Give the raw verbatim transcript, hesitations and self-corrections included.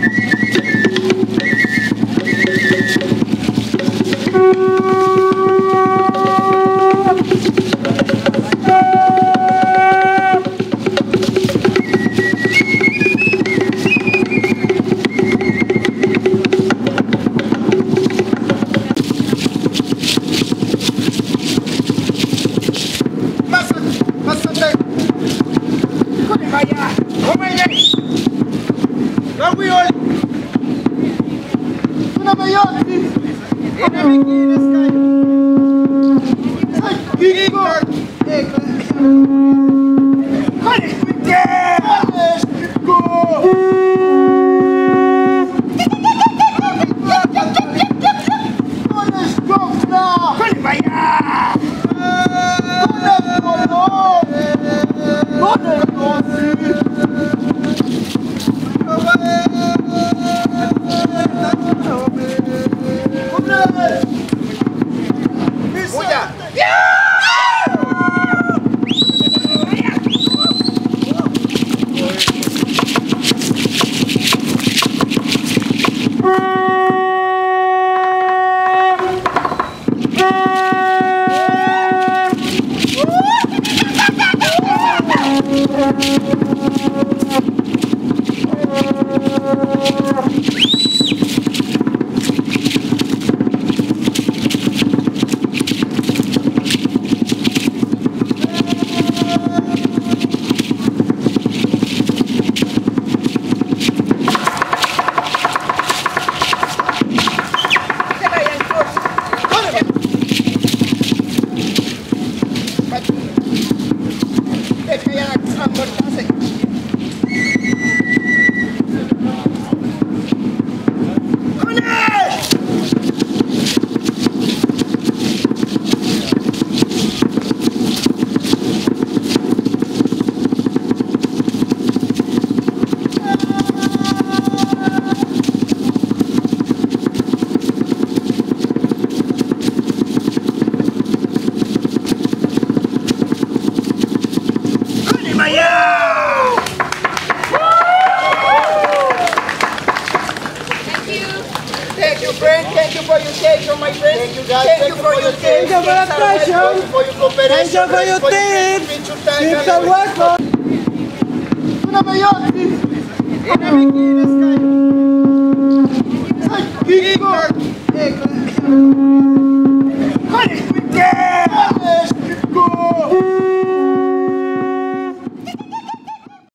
Thank you for your attention, my friend. Thank you guys. Thank, Thank you for your attention. Thank you for your attention. For your cooperation. Thank you for your team. Keep the work. Una mayor. Ina bikinis kayo. Ay,